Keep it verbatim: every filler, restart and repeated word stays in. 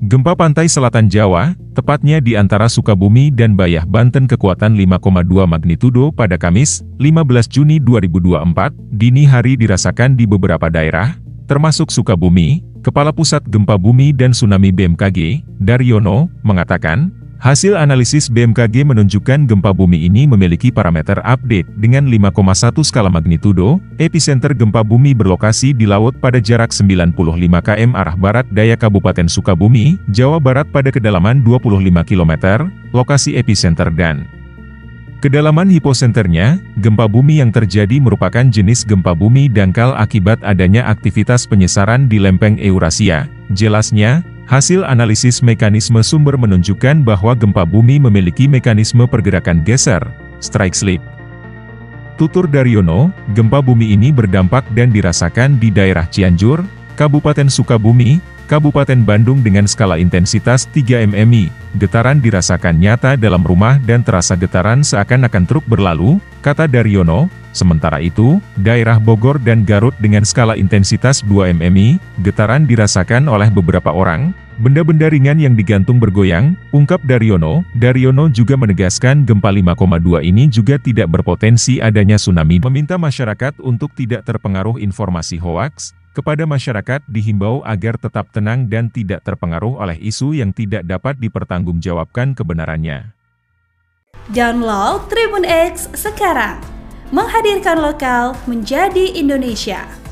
Gempa pantai selatan Jawa, tepatnya di antara Sukabumi dan Bayah Banten kekuatan lima koma dua magnitudo pada Kamis, lima belas Juni dua ribu dua puluh empat, dini hari dirasakan di beberapa daerah, termasuk Sukabumi. Kepala Pusat Gempa Bumi dan Tsunami B M K G, Daryono, mengatakan, hasil analisis B M K G menunjukkan gempa bumi ini memiliki parameter update dengan lima koma satu skala magnitudo. Epicenter gempa bumi berlokasi di laut pada jarak sembilan puluh lima kilometer arah barat daya Kabupaten Sukabumi, Jawa Barat pada kedalaman dua puluh lima kilometer, lokasi epicenter dan kedalaman hiposenternya. Gempa bumi yang terjadi merupakan jenis gempa bumi dangkal akibat adanya aktivitas penyesaran di lempeng Eurasia. Jelasnya, hasil analisis mekanisme sumber menunjukkan bahwa gempa bumi memiliki mekanisme pergerakan geser, strike slip. Tutur Daryono, gempa bumi ini berdampak dan dirasakan di daerah Cianjur, Kabupaten Sukabumi, Kabupaten Bandung dengan skala intensitas tiga M M I. Getaran dirasakan nyata dalam rumah dan terasa getaran seakan-akan truk berlalu, kata Daryono. Sementara itu, daerah Bogor dan Garut dengan skala intensitas dua M M I, getaran dirasakan oleh beberapa orang. Benda-benda ringan yang digantung bergoyang, ungkap Daryono. Daryono juga menegaskan gempa lima koma dua ini juga tidak berpotensi adanya tsunami. Meminta masyarakat untuk tidak terpengaruh informasi hoaks. Kepada masyarakat dihimbau agar tetap tenang dan tidak terpengaruh oleh isu yang tidak dapat dipertanggungjawabkan kebenarannya. Download Tribun X sekarang, menghadirkan lokal menjadi Indonesia.